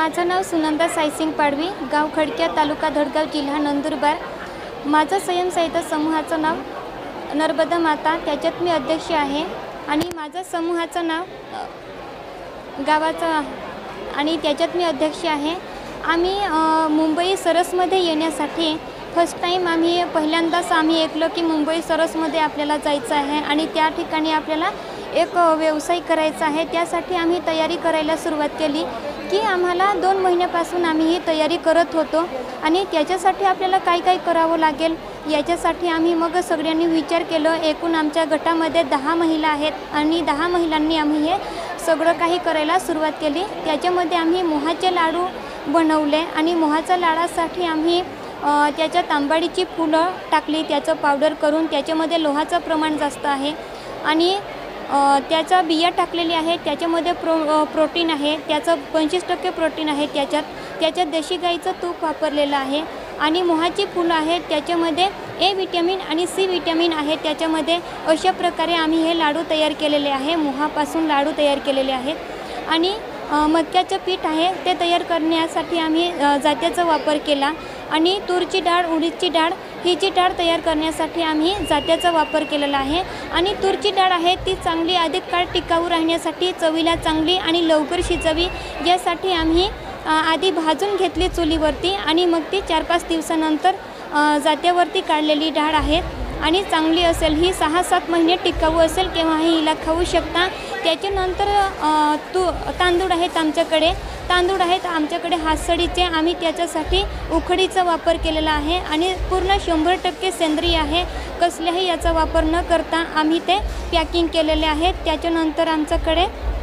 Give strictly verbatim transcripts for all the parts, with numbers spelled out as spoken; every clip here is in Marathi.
माझं नाव सुनंदा साईसिंग पाडवी, गाव खडक्या, तालुका धडगाव, जिल्हा नंदुरबार। माझं स्वयंसहायता समूहाचं नाव नर्मदा माता, त्याच्यात मी अध्यक्ष आहे। आणि माझं समूहाचं नाव गावाचं आणि त्याच्यात मी अध्यक्ष आहे। आम्ही मुंबई सरसमध्ये येण्यासाठी फर्स्ट टाइम आम्ही पहिल्यांदाच आम्ही ऐकलं की मुंबई सरसमध्ये आपल्याला जायचं आहे आणि त्या ठिकाणी आपल्याला एक व्यवसाय करायचा आहे। त्यासाठी आम्ही तयारी करायला सुरुवात केली की आम्हाला दोन महिन्यापासून आम्ही ही तयारी करत होतो आणि त्याच्यासाठी आपल्याला काय काय करावं लागेल याच्यासाठी आम्ही मग सगळ्यांनी विचार केलं। एकूण आमच्या गटामध्ये दहा महिला आहेत आणि दहा महिलांनी आम्ही हे सगळं काही करायला सुरुवात केली। त्याच्यामध्ये आम्ही मोहाचे लाडू बनवले आणि मोहाच्या लाडासाठी आम्ही त्याच्यात आंबाडीची फुलं टाकली, त्याचं पावडर करून। त्याच्यामध्ये लोहाचं प्रमाण जास्त आहे आणि त्याचा बिया टाकलेली आहे, त्याच्यामध्ये प्रो प्रोटीन आहे, त्याचं पंचवीस टक्के प्रोटीन आहे त्याच्यात। त्याच्यात देशी गाईचं तूप वापरलेलं आहे आणि मोहाची फुलं आहेत, त्याच्यामध्ये ए विटॅमिन आणि सी विटॅमिन आहे त्याच्यामध्ये। अशा प्रकारे आम्ही हे लाडू तयार केलेले आहे, मोहापासून लाडू तयार केलेले आहेत। आणि मक्याचं पीठ आहे ते तयार करण्यासाठी आम्ही जात्याचा वापर केला आणि तूरची डाळ, उडीदची डाळ ही जी डाळ तयार करण्यासाठी आम्ही जात्याचा वापर केलेला आहे। आणि तूरची डाळ आहे ती चांगली अधिक काळ टिकाऊ राहण्यासाठी, चवीला चांगली आणि लवकर शिजावी यासाठी आम्ही आधी भाजून घेतली चुलीवरती आणि मग ती चार पाच दिवसानंतर जात्यावरती काढलेली डाळ आहे आणि चांगली असेल, ही सहा सात महिने टिकाऊ असेल केव्हाही हिला खाऊ शकता। त्याच्यानंतर तू तांदूळ आहेत आमच्याकडे, तांदूळ आहेत आमच्याकडे हातसडीचे, आम्ही त्याच्यासाठी उकडीचा वापर केलेला आहे आणि पूर्ण शंभर टक्के सेंद्रिय आहे। कसल्याही याचा वापर न करता आम्ही ते पॅकिंग केलेले आहेत। त्याच्यानंतर आमच्याकडे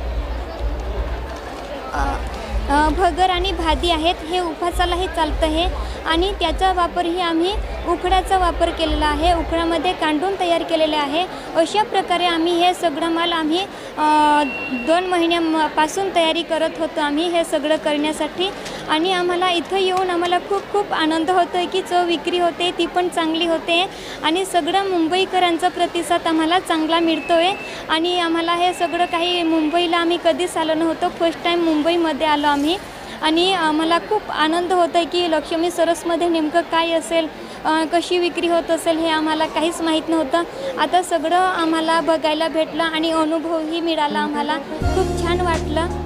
भगर आणि भादी आहेत, हे उपासालाही चालतं हे आणि त्याचा वापरही आम्ही उकडाचा वापर केलेला आहे, उकडामध्ये कांडून तयार केलेले आहे। अशा प्रकारे आम्ही हे सगळं माल आम्ही दोन महिन्यापासून तयारी करत होतो आम्ही हे सगळं करण्यासाठी। आणि आम्हाला इथं येऊन आम्हाला खूप खूप आनंद होतो आहे की चव विक्री होते ती पण चांगली होते आणि सगळं मुंबईकरांचा प्रतिसाद आम्हाला चांगला मिळतो आहे। आणि आम्हाला हे सगळं काही मुंबईला आम्ही कधीच आलो नव्हतो, फर्स्ट टाईम मुंबईमध्ये आलो आम्ही आणि आम्हाला खूप आनंद होतो आहे की लक्ष्मी सरसमध्ये नेमकं काय असेल, कशी विक्री होत असेल हे आम्हाला काहीच माहीत नव्हतं। आता सगळं आम्हाला बघायला भेटलं आणि अनुभवही मिळाला, आम्हाला खूप छान वाटलं।